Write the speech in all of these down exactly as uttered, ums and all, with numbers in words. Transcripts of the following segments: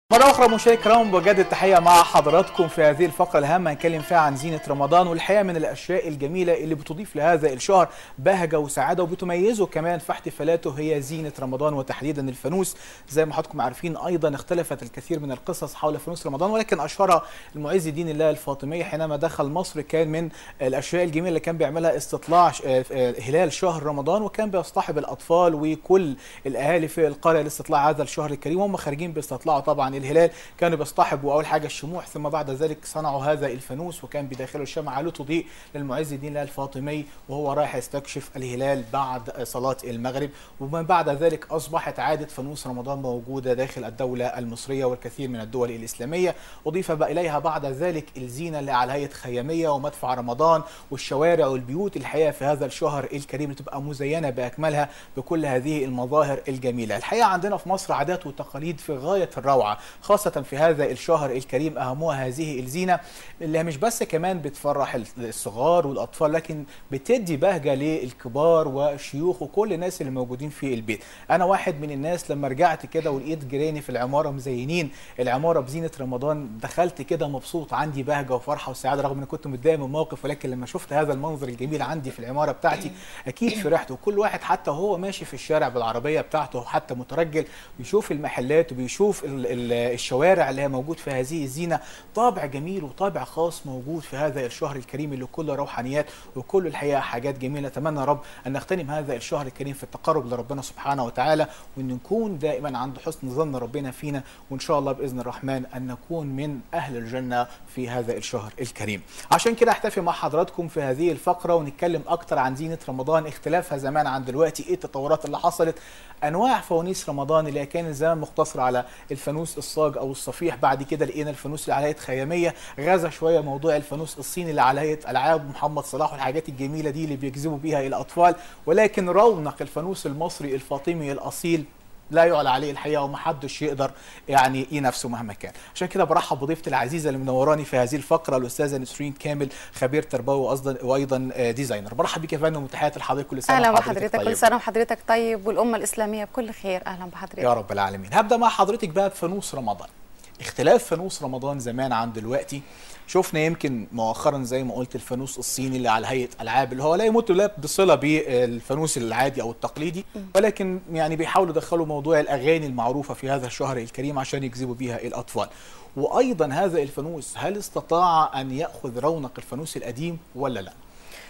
مرة أخرى مشاهدينا الكرام بجد التحية مع حضراتكم في هذه الفقرة الهامة هنتكلم فيها عن زينة رمضان، والحقيقة من الأشياء الجميلة اللي بتضيف لهذا الشهر بهجة وسعادة وبتميزه كمان في احتفالاته هي زينة رمضان وتحديدا الفانوس. زي ما حضراتكم عارفين أيضا اختلفت الكثير من القصص حول فانوس رمضان، ولكن أشهرها المعز دين الله الفاطمي حينما دخل مصر. كان من الأشياء الجميلة اللي كان بيعملها استطلاع هلال شهر رمضان، وكان بيصطحب الأطفال وكل الأهالي في القرية لاستطلاع هذا الشهر الكريم، وهم خارجين بيستطلعوا طبعا الهلال. كانوا بيصطحبوا اول حاجه الشموع، ثم بعد ذلك صنعوا هذا الفانوس وكان بداخله الشمعة لتضيء للمعز دين الله الفاطمي وهو رايح يستكشف الهلال بعد صلاه المغرب. ومن بعد ذلك اصبحت عاده فانوس رمضان موجوده داخل الدوله المصريه والكثير من الدول الاسلاميه. اضيف اليها بعد ذلك الزينه اللي على هيئه خياميه ومدفع رمضان، والشوارع والبيوت الحقيقه في هذا الشهر الكريم تبقى مزينه باكملها بكل هذه المظاهر الجميله. الحقيقه عندنا في مصر عادات وتقاليد في غايه الروعه، خاصة في هذا الشهر الكريم أهمها هذه الزينة اللي مش بس كمان بتفرح الصغار والأطفال، لكن بتدي بهجة للكبار والشيوخ وكل الناس اللي موجودين في البيت. أنا واحد من الناس لما رجعت كده ولقيت جيراني في العمارة مزينين العمارة بزينة رمضان، دخلت كده مبسوط، عندي بهجة وفرحة وسعادة رغم أني كنت متضايق من الموقف، ولكن لما شفت هذا المنظر الجميل عندي في العمارة بتاعتي أكيد فرحت. وكل واحد حتى هو ماشي في الشارع بالعربية بتاعته حتى مترجل بيشوف المحلات وبيشوف الشوارع اللي هي موجود في هذه الزينه، طابع جميل وطابع خاص موجود في هذا الشهر الكريم اللي كله روحانيات وكل الحقيقه حاجات جميله. اتمنى يا رب ان نغتنم هذا الشهر الكريم في التقرب لربنا سبحانه وتعالى، وان نكون دائما عند حسن ظن ربنا فينا، وان شاء الله باذن الرحمن ان نكون من اهل الجنه في هذا الشهر الكريم. عشان كده احتفي مع حضراتكم في هذه الفقره ونتكلم اكتر عن زينه رمضان، اختلافها زمان عن دلوقتي، ايه التطورات اللي حصلت، انواع فوانيس رمضان اللي كانت زمان مقتصره على الفانوس الصاج او الصفيح، بعد كده لقينا الفانوس اللي على هيئه خياميه، غزا شويه موضوع الفانوس الصيني اللي على هيئه العاب محمد صلاح والحاجات الجميله دي اللي بيجذبوا بيها الاطفال، ولكن رونق الفانوس المصري الفاطمي الاصيل لا يعلى عليه الحقيقه ومحدش يقدر يعني ينافسه مهما كان. عشان كده برحب بضيفتي العزيزه اللي منوراني في هذه الفقره الاستاذه نسرين كامل، خبير تربوي وايضا ديزاينر. برحب بك يا فندم وتحياتي لحضرتك. كل سنه اهلا بحضرتك طيب. كل سنه وحضرتك طيب والامه الاسلاميه بكل خير. اهلا بحضرتك يا رب العالمين. هبدا مع حضرتك بقى بفانوس رمضان. اختلاف فانوس رمضان زمان عن دلوقتي، شفنا يمكن مؤخرا زي ما قلت الفانوس الصيني اللي على هيئه العاب اللي هو لا يمت لا بصله بالفانوس العادي او التقليدي، ولكن يعني بيحاولوا يدخلوا موضوع الاغاني المعروفه في هذا الشهر الكريم عشان يجذبوا بيها الاطفال. وايضا هذا الفانوس هل استطاع ان ياخذ رونق الفانوس القديم ولا لا؟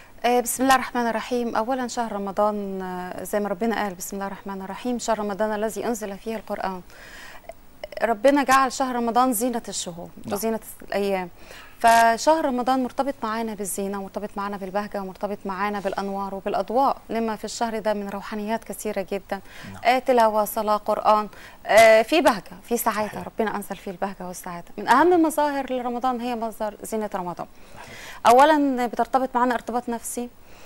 بسم الله الرحمن الرحيم. اولا شهر رمضان زي ما ربنا قال بسم الله الرحمن الرحيم، شهر رمضان الذي انزل فيه القرآن. ربنا جعل شهر رمضان زينة الشهور وزينة الأيام، فشهر رمضان مرتبط معانا بالزينة، مرتبط معانا بالبهجة، ومرتبط معانا بالأنوار وبالأضواء، لما في الشهر ده من روحانيات كثيرة جدا. آه تلاوة، صلاة، قرآن، آه في بهجة، في سعادة. صحيح. ربنا أنزل فيه البهجة والسعادة. من أهم مظاهر لرمضان هي مظهر زينة رمضان. صحيح. أولا بترتبط معنا ارتباط نفسي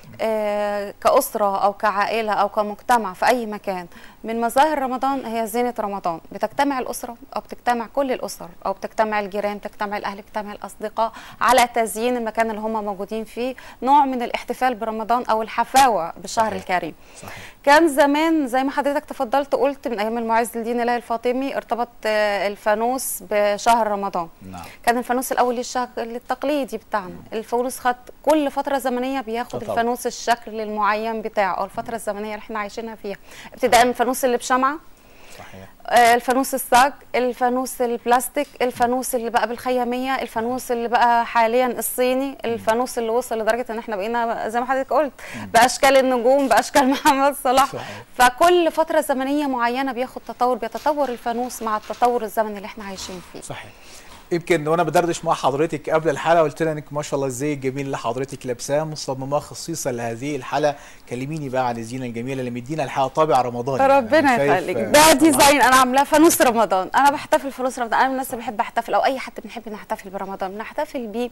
آه كأسرة أو كعائلة أو كمجتمع في أي مكان. من مظاهر رمضان هي زينة رمضان، بتجتمع الأسرة أو بتجتمع كل الأسر أو بتجتمع الجيران، بتجتمع الأهل، بتجتمع الأصدقاء على تزيين المكان اللي هم موجودين فيه، نوع من الاحتفال برمضان أو الحفاوة بالشهر صحيح. الكريم. صحيح. كان زمان زي ما حضرتك تفضلت قلت من أيام المعز دين الله الفاطمي ارتبط آه الفانوس بشهر رمضان. نعم. كان الفانوس الأول الشكل التقليدي بتاعنا، الفانوس خد كل فترة زمنية بياخد طبعا. الفانوس الشكل المعين بتاعه او الفتره الزمنيه اللي احنا عايشينها فيها، ابتداء من الفانوس اللي بشمعه، صحيح، آه الفانوس الصاج، الفانوس البلاستيك، الفانوس اللي بقى بالخياميه، الفانوس اللي بقى حاليا الصيني، الفانوس اللي وصل لدرجه ان احنا بقينا زي ما حضرتك قلت باشكال النجوم، باشكال محمد صلاح. صحيح. فكل فتره زمنيه معينه بياخد تطور، بيتطور الفانوس مع التطور الزمني اللي احنا عايشين فيه. صحيح. يمكن وانا بدردش مع حضرتك قبل الحلقه قلت لها انك ما شاء الله الزي الجميل اللي حضرتك لابساه مصمماه خصيصا لهذه الحلقه. كلميني بقى عن الزينه الجميله اللي مدينا الحلقه طابع رمضاني. ربنا يخليك. ده ديزاين انا عاملاه فانوس رمضان، انا بحتفل فانوس رمضان، انا من الناس اللي بحب احتفل او اي حد بنحب نحتفل برمضان، بنحتفل بيه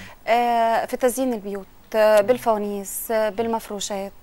آه في تزيين البيوت بالفوانيس، بالمفروشات،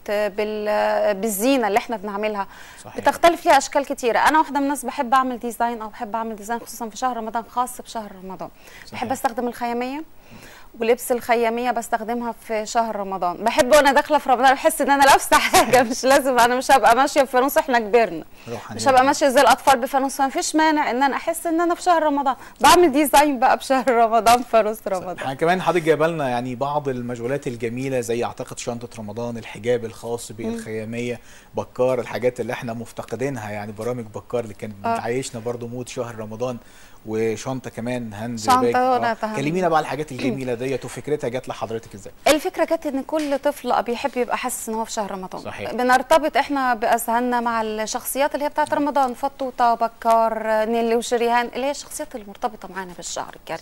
بالزينه اللي احنا بنعملها. صحيح. بتختلف ليها اشكال كتيره. انا واحده من الناس بحب اعمل ديزاين او بحب اعمل ديزاين خصوصا في شهر رمضان، خاص بشهر رمضان. صحيح. بحب استخدم الخياميه ولبس الخياميه بستخدمها في شهر رمضان. بحب وانا داخله في رمضان بحس ان انا لابسه حاجه، مش لازم، انا مش هبقى ماشيه بفانوس، احنا كبرنا مش هبقى ماشيه زي الاطفال بفانوس، فما فيش مانع ان انا احس ان انا في شهر رمضان، بعمل ديزاين بقى بشهر رمضان، فانوس رمضان. احنا كمان حضرتك جايبه لنا يعني بعض المجولات الجميله زي اعتقد شنطه رمضان، الحجاب الخاص بالخياميه، بكار، الحاجات اللي احنا مفتقدينها، يعني برامج بكار اللي كانت بتعيشنا برضو مود شهر رمضان، وشنطه كمان هاند باج. آه. كلمينا بقى على الحاجات الجميله ديت وفكرتها جت لحضرتك ازاي؟ الفكره جت ان كل طفل بيحب يبقى حاسس ان هو في شهر رمضان. صحيح. بنرتبط احنا باذهاننا مع الشخصيات اللي هي بتاعت رمضان، فطوطه، بكار، نيلي وشريهان، اللي هي الشخصيات المرتبطه معانا بالشهر الكريم.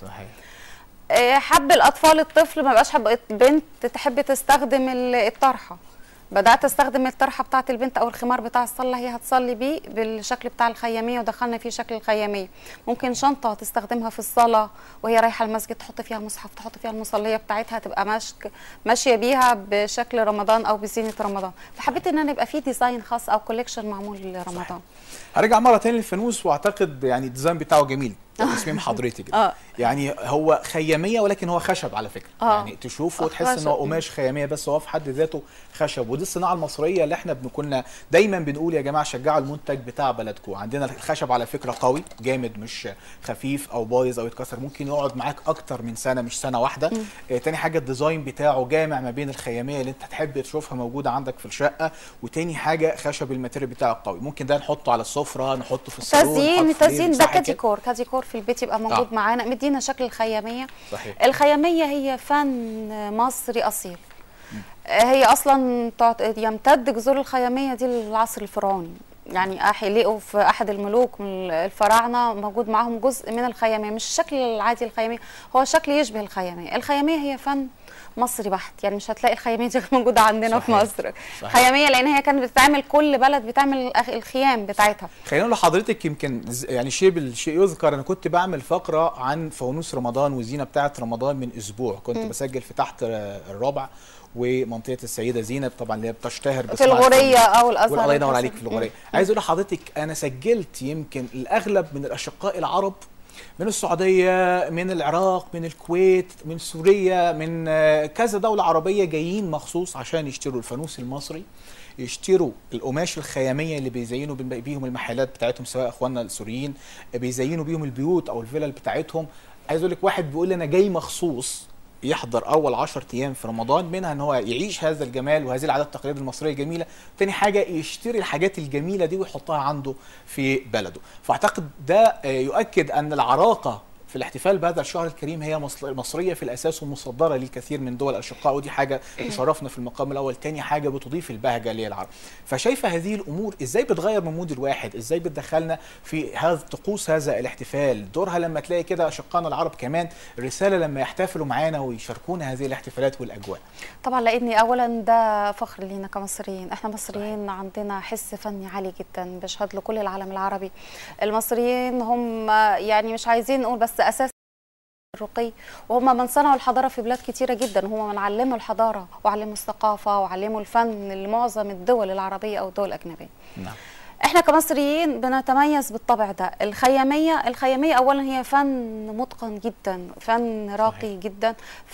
صحيح. حب الاطفال الطفل ما بقاش حب بنت تحب تستخدم الطرحه، بدات استخدم الطرحه بتاعه البنت او الخمار بتاع الصلاه، هي هتصلي بيه بالشكل بتاع الخياميه، ودخلنا فيه شكل الخياميه. ممكن شنطه تستخدمها في الصلاه وهي رايحه المسجد، تحط فيها مصحف، تحط فيها المصليه بتاعتها، تبقى ماشك ماشيه بيها بشكل رمضان او بزينه رمضان. فحبيت ان انا يبقى في ديزاين خاص او كوليكشن معمول لرمضان. هرجع مره ثانيه للفانوس، واعتقد يعني الديزاين بتاعه جميل، تصميم حضرتك آه. يعني هو خياميه ولكن هو خشب على فكره. آه. يعني تشوفه وتحس ان هو قماش خياميه، بس هو في حد ذاته خشب. ودي الصناعه المصريه اللي احنا كنا دايما بنقول يا جماعه شجعوا المنتج بتاع بلدكم. عندنا الخشب على فكره قوي جامد، مش خفيف او بايظ او يتكسر، ممكن يقعد معاك اكتر من سنه مش سنه واحده. آه تاني حاجه الديزاين بتاعه جامع ما بين الخياميه اللي انت تحب تشوفها موجوده عندك في الشقه، وتاني حاجه خشب الماتيريال بتاعه قوي، ممكن ده نحطه على السفره، نحطه في الصالون، تزيين تزيين ده كديكور، كديكور في البيت يبقى موجود. آه. معانا مدينا شكل الخياميه. صحيح. الخياميه هي فن مصري اصيل. م. هي اصلا يمتد جذور الخياميه دي للعصر الفرعوني، يعني لقوا في احد الملوك من الفراعنه موجود معاهم جزء من الخياميه، مش الشكل العادي الخياميه، هو شكل يشبه الخياميه. الخياميه هي فن مصري بحت، يعني مش هتلاقي الخياميه دي موجوده عندنا. صحيح. في مصر. صحيح. خياميه لان هي كانت بتتعمل، كل بلد بتعمل الخيام بتاعتها. خلينا نقول لحضرتك يمكن يعني شيء بالشيء يذكر، انا كنت بعمل فقره عن فانوس رمضان والزينه بتاعه رمضان من اسبوع، كنت م. بسجل في تحت الرابع ومنطقه السيده زينب طبعا اللي هي بتشتهر في الغوريه او الازهر. الله ينور عليك، في الغوريه. عايز اقول لحضرتك انا سجلت يمكن الاغلب من الاشقاء العرب من السعوديه، من العراق، من الكويت، من سوريا، من كذا دوله عربيه جايين مخصوص عشان يشتروا الفانوس المصري، يشتروا القماش الخياميه اللي بيزينوا بيهم المحلات بتاعتهم، سواء اخواننا السوريين بيزينوا بيهم البيوت او الفلل بتاعتهم. عايز اقول لك واحد بيقول لي انا جاي مخصوص يحضر اول عشر ايام في رمضان، منها ان هو يعيش هذا الجمال وهذه العادات التقليديه المصريه الجميله، تاني حاجه يشتري الحاجات الجميله دي ويحطها عنده في بلده. فاعتقد ده يؤكد ان العراقه في الاحتفال بهذا الشهر الكريم هي مصريه في الاساس ومصدره للكثير من دول الاشقاء، ودي حاجه تشرفنا في المقام الاول. تاني حاجه بتضيف البهجه للعرب. فشايفه هذه الامور ازاي بتغير من مود الواحد، ازاي بتدخلنا في هذا طقوس هذا الاحتفال، دورها لما تلاقي كده اشقائنا العرب كمان رساله لما يحتفلوا معانا ويشاركونا هذه الاحتفالات والاجواء. طبعا لاني اولا ده فخر لينا كمصريين، احنا مصريين عندنا حس فني عالي جدا بيشهد له كل العالم العربي. المصريين هم يعني مش عايزين نقول بس اساس الرقي، وهم من صنعوا الحضاره في بلاد كتيره جدا، هم من علموا الحضاره وعلموا الثقافه وعلموا الفن لمعظم الدول العربيه او الدول الاجنبيه. نعم. احنا كمصريين بنتميز بالطبع ده. الخياميه الخياميه اولا هي فن متقن جدا، فن راقي. صحيح. جدا،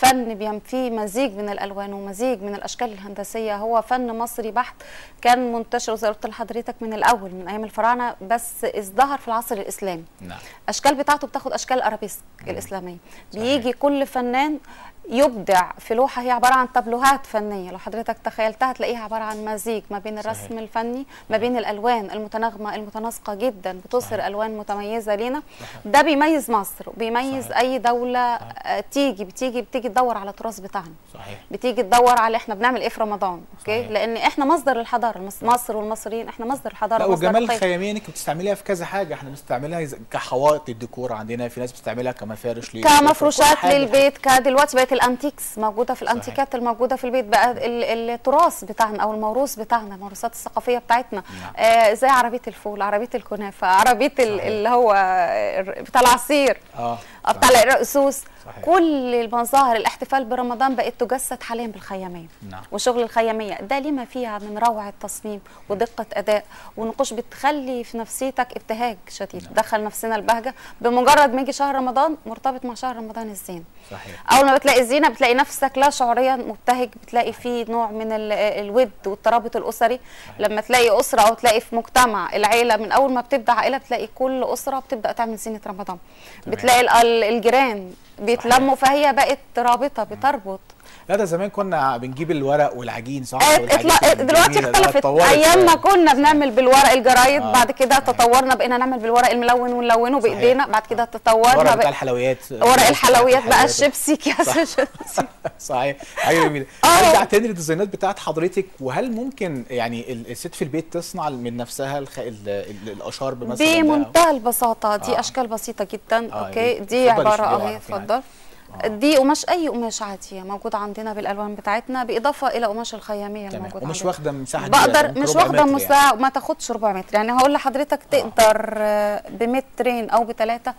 فن فيه مزيج من الالوان ومزيج من الاشكال الهندسيه، هو فن مصري بحت، كان منتشر زي ما قلت لحضرتك من الاول من ايام الفراعنه، بس ازدهر في العصر الاسلامي. نعم. اشكال بتاعته بتاخد اشكال ارابيسك الاسلاميه. صحيح. بيجي كل فنان يبدع في لوحه هي عباره عن تابلوهات فنيه، لو حضرتك تخيلتها تلاقيها عباره عن مزيج ما بين الرسم. صحيح. الفني ما بين الالوان المتناغمه المتناسقه جدا، بتظهر. صحيح. الوان متميزه لينا. صحيح. ده بيميز مصر وبيميز. صحيح. اي دوله. صحيح. تيجي بتيجي بتيجي تدور على التراث بتاعنا. صحيح. بتيجي تدور على احنا بنعمل ايه في رمضان. اوكي. صحيح. لان احنا مصدر الحضاره، مصر والمصريين احنا مصدر الحضاره. لا وجمال الخياميه انك بتستعمليها في كذا حاجه، احنا بنستعملها كحوائط الديكور عندنا، في ناس بتستعملها كمفارش كمفروشات للبيت، كدلوقتي بقت الانتيكس موجوده في الانتيكات. صحيح. الموجوده في البيت بقى التراث بتاعنا او الموروث بتاعنا، الموروثات الثقافيه بتاعتنا. نعم. آه زي عربيه الفول، عربيه الكنافه، عربيه اللي هو بتاع العصير. اه ابطال الرقصوص، كل المظاهر الاحتفال برمضان بقت تجسد حاليا بالخياميه. نعم. وشغل الخياميه ده لما فيها من روعه تصميم ودقه اداء ونقوش بتخلي في نفسيتك ابتهاج شديد. نعم. دخل نفسنا البهجه بمجرد ما يجي شهر رمضان، مرتبط مع شهر رمضان الزينه. صحيح. اول ما بتلاقي الزينه بتلاقي نفسك لا شعوريا مبتهج، بتلاقي فيه نوع من الود والترابط الاسري. صحيح. لما تلاقي اسره او تلاقي في مجتمع العيله، من اول ما بتبدا عائله بتلاقي كل اسره بتبدا تعمل زينه رمضان. تمام. بتلاقي الجيران بيتلموا، فهي بقت رابطه بتربط. لا ده زمان كنا بنجيب الورق والعجين صح؟ دلوقتي اختلفت. ايام ما كنا بنعمل بالورق الجرايد، آه. بعد كده تطورنا بقينا نعمل بالورق الملون ونلونه بايدينا. بعد كده تطورنا ورق بتاع الحلويات، ورق الحلويات بقى الشيبسي، كيس الشيبسي. صحيح. حاجه جميله. ارجع تاني للديزاينات بتاعت حضرتك، وهل ممكن يعني الست في البيت تصنع من نفسها الخ... الاشارب مثلا؟ بمنتهى البساطه. دي آه. اشكال بسيطه جدا. آه. اوكي، دي عباره اه اتفضل. آه. دي قماش، اي قماش عاديه موجود عندنا بالالوان بتاعتنا، باضافه الى قماش الخياميه الموجود عندنا. ومش واخده مساحه بقدر مش واخده مساحه يعني. ما تاخدش ربع متر يعني. هقول لحضرتك تقدر آه. بمترين او بثلاثه،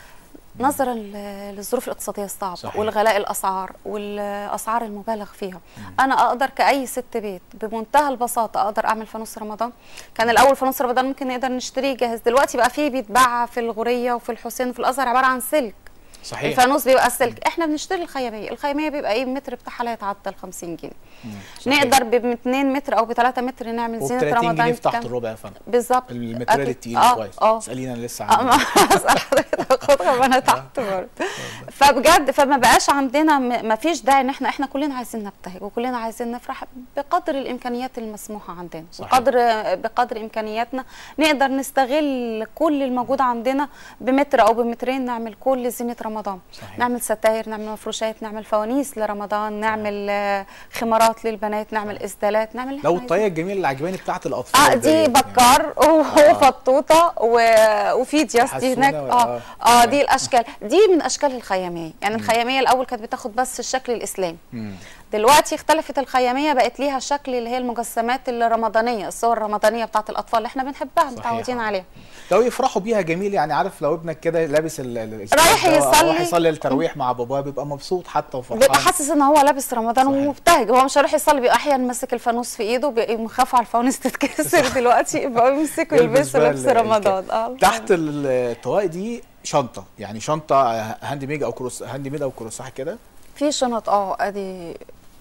نظرا للظروف الاقتصاديه الصعبه. صحيح. والغلاء الاسعار والاسعار المبالغ فيها. مم. انا اقدر كاي ست بيت بمنتهى البساطه اقدر اعمل فانوس رمضان. كان الاول فانوس رمضان ممكن نقدر نشتريه جاهز، دلوقتي بقى فيه بيتباع في الغوريه وفي الحسين وفي الازهر عباره عن سلك. صحيح. الفانوس بيبقى السلك. احنا بنشتري الخياميه، الخياميه بيبقى ايه المتر بتاعها لا يتعدى ال خمسين جنيه. نقدر ب اتنين متر او ب تلاتة متر نعمل زينه رمضان. وب تلاتين جنيه تحت الربع يا فندم. بالظبط. الماتيريال التقيل آه كويس. اه اسالينا لسه عنه. اسال حضرتك، خدها وانا تحت برضه. فبجد فما بقاش عندنا، ما فيش داعي ان احنا احنا كلنا عايزين نبتهج وكلنا عايزين نفرح بقدر الامكانيات المسموحه عندنا. صحيح. بقدر بقدر امكانياتنا نقدر نستغل كل الموجود عندنا بمتر او بمترين، نعمل كل زينه رمضان. صحيح. نعمل ستاير، نعمل مفروشات، نعمل فوانيس لرمضان، نعمل خمارات للبنات، نعمل اسدالات، نعمل لو الطاقيه الجميله اللي عجباني بتاعت الاطفال. اه دي بكار وفطوطه وفي دياس دي هناك. اه اه دي الاشكال دي من اشكال الخياميه يعني. مم. الخياميه الاول كانت بتاخد بس الشكل الاسلامي. مم. دلوقتي اختلفت الخياميه، بقت ليها شكل اللي هي المجسمات الرمضانيه، الصور الرمضانيه بتاعت الاطفال اللي احنا بنحبها متعودين عليها. لو يفرحوا بيها جميل يعني. عارف لو ابنك كده لابس رايح يصلي رايح يصلي التراويح مع باباه، بيبقى مبسوط حتى وفرحان، بيبقى حاسس ان هو لابس رمضان ومبتهج. هو مش هيروح يصلي، بيبقى احيانا ماسك الفانوس في ايده، بيبقى مخاف على الفانوس تتكسر. دلوقتي بقى يمسكوا يلبسوا لبس رمضان. اه تحت الطواقي دي شنطه، يعني شنطه هاند ميد او كروس هاند ميد او كروس صح كده؟ في شنط اه ادي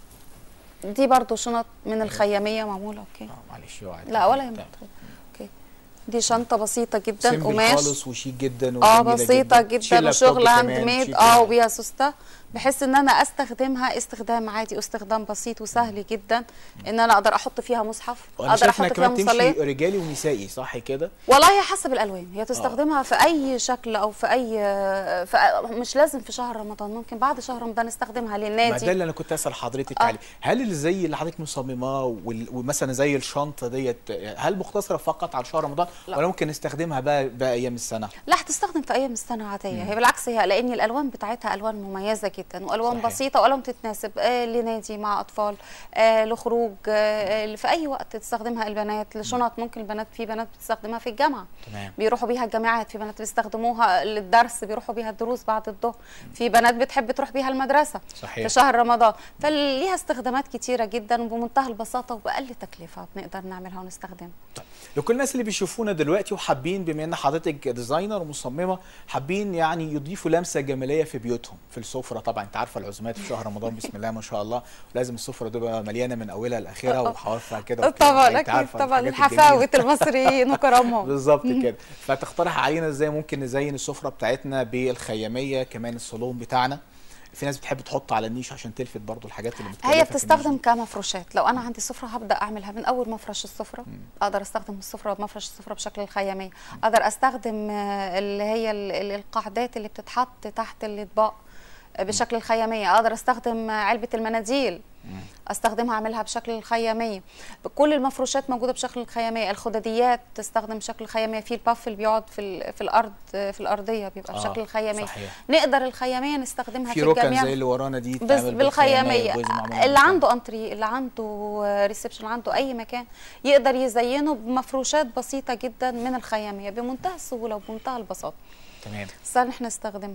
دي برضو شنط من الخياميه معموله. اوكي اه معلش وعادي. لا ولا يهمك. اوكي دي شنطه بسيطه جدا، قماش خالص وشيك جدا اه بسيطه جدا, جداً وشغل هاند ميد اه وبيها سوسته، بحيث ان انا استخدمها استخدام عادي واستخدام بسيط وسهل جدا. ان انا اقدر احط فيها مصحف، اقدر احط فيها مصليه. تمشي رجالي ونسائي صح كده؟ والله هي حسب الالوان، هي تستخدمها آه. في اي شكل او في اي في مش لازم في شهر رمضان، ممكن بعد شهر رمضان نستخدمها للنادي. ما ده اللي انا كنت اسال حضرتك آه. عليه. هل اللي زي اللي حضرتك مصمماه ومثلا زي الشنطه ديت، هل مقتصره فقط على شهر رمضان لا. ولا ممكن نستخدمها بقى باقي ايام السنه؟ لا هتستخدم في ايام السنه عاديه. مم. هي بالعكس، هي لان الالوان بتاعتها الوان مميزه جدا والوان صحيح. بسيطه والوان تتناسب آه لنادي مع اطفال، آه لخروج، آه في اي وقت تستخدمها البنات. لشنط ممكن البنات، في بنات بتستخدمها في الجامعه. تمام. بيروحوا بيها الجامعات، في بنات بيستخدموها للدرس، بيروحوا بيها الدروس بعد الظهر، في بنات بتحب تروح بيها المدرسه صحيح. في شهر رمضان. فليها استخدامات كتيره جدا وبمنتهى البساطه وباقل تكلفه بنقدر نعملها ونستخدمها. طيب لكل الناس اللي بيشوفونا دلوقتي وحابين، بما ان حضرتك ديزاينر ومصممه، حابين يعني يضيفوا لمسه جماليه في بيوتهم، في السفره طبعا انت عارفه العزومات في شهر رمضان بسم الله ما شاء الله، لازم السفره تبقى مليانه من اولها لاخرها وحوافها كده طبعا اكيد طبعا الحفاوه المصريين وكرمهم بالظبط كده. فتقترح علينا ازاي ممكن نزين السفره بتاعتنا بالخياميه، كمان الصالون بتاعنا. في ناس بتحب تحط على النيش عشان تلفت برضو الحاجات اللي هي بتستخدم كمفروشات. لو انا عندي سفره هبدا اعملها من اول مفرش السفره. مم. اقدر استخدم السفره بمفرش السفره بشكل الخياميه. اقدر استخدم اللي هي القاعدات اللي بتتحط تحت الاطباق بشكل الخياميه. اقدر استخدم علبه المناديل استخدمها اعملها بشكل الخياميه. كل المفروشات موجوده بشكل الخياميه. الخدديات تستخدم بشكل الخياميه. في الباف اللي بيقعد في في الارض في الارضيه بيبقى آه بشكل الخياميه. صحيح. نقدر الخياميه نستخدمها في, في الجميع. في ركن زي اللي ورانا دي بالخياميه. اللي عنده انتري، اللي عنده ريسبشن، عنده اي مكان يقدر يزينه بمفروشات بسيطه جدا من الخياميه بمنتهى السهوله وبمنتهى البساطه. تمام. سهل احنا نستخدمها.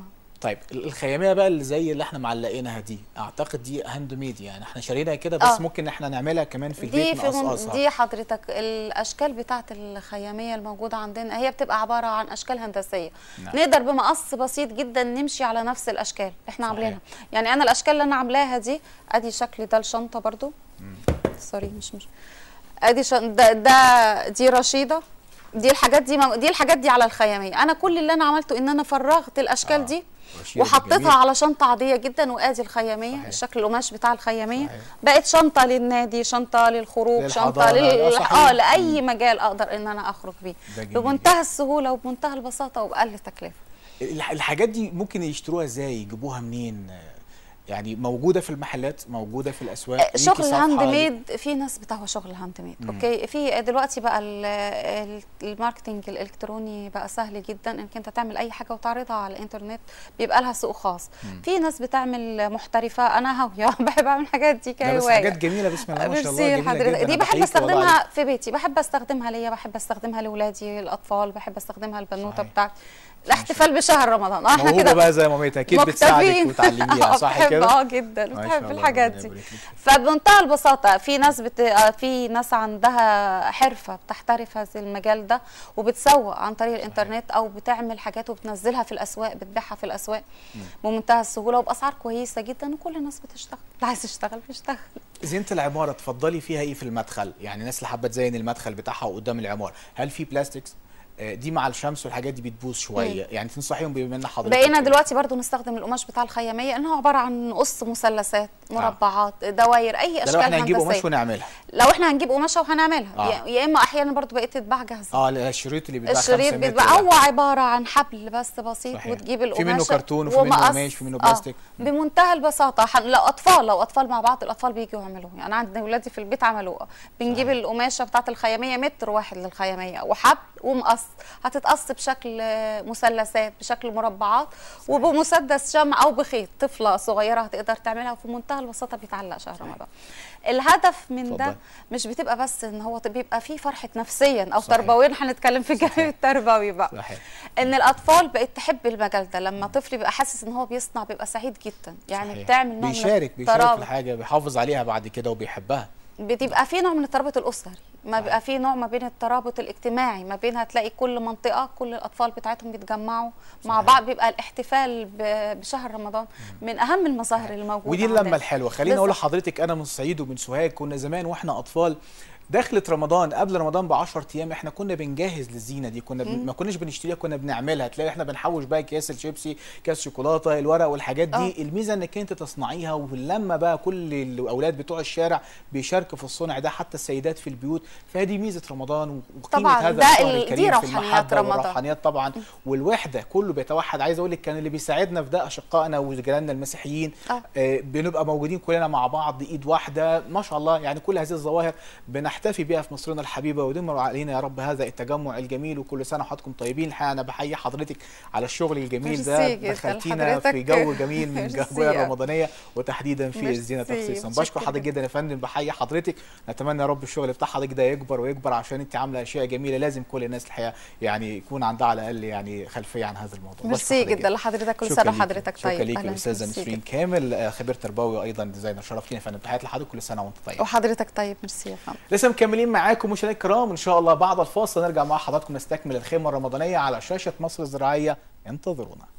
طيب الخياميه بقى اللي زي اللي احنا معلقينها دي، اعتقد دي هاند ميد، يعني احنا شارينها كده بس آه. ممكن احنا نعملها كمان في دي البيت في نقصقصها. دي حضرتك الاشكال بتاعه الخياميه الموجوده عندنا هي بتبقى عباره عن اشكال هندسيه. نعم. نقدر بمقص بسيط جدا نمشي على نفس الاشكال اللي احنا عاملينها. يعني انا الاشكال اللي انا عاملاها دي ادي شكل ده الشنطه برضو. مم. سوري مش مش ادي شن... ده, ده دي رشيده. دي الحاجات دي دي الحاجات دي على الخياميه. انا كل اللي انا عملته ان انا فرغت الاشكال آه. دي وحطيتها على شنطه عاديه جدا، وادي الخياميه. صحيح. الشكل القماش بتاع الخياميه. صحيح. بقت شنطه للنادي، شنطه للخروج، شنطه لل... اه لاي مم. مجال اقدر ان انا اخرج بيه بمنتهى السهوله وبمنتهى البساطه وباقل تكلفه. الحاجات دي ممكن يشتروها ازاي؟ يجيبوها منين؟ يعني موجوده في المحلات، موجوده في الاسواق؟ شغل الهاند ميد في ناس بتهوى شغل الهاند ميد. اوكي، في دلوقتي بقى الماركتنج الالكتروني بقى سهل جدا انك انت تعمل اي حاجه وتعرضها على الانترنت، بيبقى لها سوق خاص. مم. في ناس بتعمل محترفه، انا هاويه بحب اعمل الحاجات دي كهوايه. بس حاجات جميله بسم الله ما شاء الله، جميله جدا. دي بحب استخدمها في بيتي، بحب استخدمها ليا، بحب استخدمها لاولادي الاطفال، بحب استخدمها البنوته بتاعتي الاحتفال بشهر رمضان. اه احنا كده بقى زي مامتها اكيد بتساعدك وتعلميها، صح كده؟ اه جدا بتحب الحاجات دي. فبمنتهى البساطه في ناس بت... في ناس عندها حرفه بتحترف هذا المجال ده وبتسوق عن طريق الانترنت او بتعمل حاجات وبتنزلها في الاسواق، بتبيعها في الاسواق بمنتهى السهوله وباسعار كويسه جدا، وكل الناس بتشتغل، اللي عايز يشتغل بيشتغل. زينة العماره تفضلي فيها ايه في المدخل؟ يعني الناس اللي حابه تزين المدخل بتاعها قدام العماره، هل في بلاستيكس؟ دي مع الشمس والحاجات دي بتبوظ شويه، يعني تنصحيهم بما ان حضرتك بقينا دلوقتي برضو نستخدم القماش بتاع الخياميه، انه عباره عن قص مثلثات، مربعات، آه. دواير، اي اشكال هندسيه. لو احنا هنجيب قماش ونعملها، لو احنا هنجيب قماشه وهنعملها. آه. يا اما احيانا برضو بقيت تتباع جاهزه. اه الشريط اللي بيتباع الشريط بيتباع هو عباره عن حبل بس بسيط. صحيح. وتجيب القماشه، في منه كرتون وفي منه قماش وفي منه بلاستيك. آه. بمنتهى البساطه. حن... لو اطفال لو اطفال مع بعض الاطفال بيجوا يعملوه، يعني انا عندي اولادي في البيت عملوه. بنجيب صحيح. القماشه بتاعه الخياميه متر واحد للخياميه وحبل ومقص، هتتقص بشكل مثلثات، بشكل مربعات، وبمسدس شمع او بخيط. طفله صغيره هتقدر تعملها وفي منتهى البساطه بيتعلق شهر رمضان. الهدف من فضل. ده مش بتبقى بس ان هو بيبقى فيه فرحه نفسيا او تربويا، هنتكلم في الجانب التربوي بقى. صحيح. ان الاطفال بقت تحب المجال ده، لما طفل بيبقى حاسس ان هو بيصنع بيبقى سعيد جدا. يعني صحيح. بتعمل نوع بيشارك من بيشارك في الحاجه، بيحافظ عليها بعد كده وبيحبها. بتبقى في نوع من الترابط الاسري، ما بيبقى في نوع ما بين الترابط الاجتماعي، ما بين هتلاقي كل منطقه كل الاطفال بتاعتهم بيتجمعوا مع بعض، بيبقى الاحتفال بشهر رمضان من اهم المظاهر اللي موجوده. ودي اللمه الحلوه. خليني اقول لحضرتك انا من الصعيد ومن سوهاج، كنا زمان واحنا اطفال دخلت رمضان قبل رمضان ب عشرة ايام احنا كنا بنجهز للزينه دي، كنا ب... ما كناش بنشتريها، كنا بنعملها. تلاقي احنا بنحوش بقى كاس الشيبسي، كاس شوكولاته، الورق والحاجات دي. أوه. الميزه انك انت تصنعيها، ولما بقى كل الاولاد بتوع الشارع بيشاركوا في الصنع ده، حتى السيدات في البيوت. فدي ميزه رمضان وقيمه هذا الشهر الكريم في المحبه والروحانيات طبعا والوحده، كله بيتوحد. عايز اقول لك كان اللي بيساعدنا في ده اشقائنا وجيراننا المسيحيين. آه بنبقى موجودين كلنا مع بعض ايد واحده ما شاء الله. يعني كل هذه الظواهر بنحتفي بها في مصرنا الحبيبه، ودمر علينا يا رب هذا التجمع الجميل، وكل سنه وحضراتكم طيبين. الحقيقه انا بحيي حضرتك على الشغل الجميل ده، دخلتينا في جو جميل من الجو الرمضانيه وتحديدا في الزينه تخصيصا. بشكر حضرتك جدا يا فندم، بحيي حضرتك. نتمنى يا رب الشغل بتاع حضرتك ده يكبر ويكبر، عشان انت عامله اشياء جميله لازم كل الناس الحقيقه يعني يكون عندها على الاقل يعني خلفيه عن هذا الموضوع. ميرسي جدا لحضرتك، كل سنه وحضرتك طيب. شكرا ليكي الاستاذه نسرين كامل، خبير تربوي وايضا ديزاينر. شرفتينا يا فندم، تحياتي لحضرتك، كل سنه وانت طيب. وحضرتك طيب. ميرسي يا فندم. لسه مكملين معاكم مشاهدينا الكرام، ان شاء الله بعد الفاصل نرجع مع حضراتكم نستكمل الخيمه الرمضانيه على شاشه مصر الزراعيه. انتظرونا.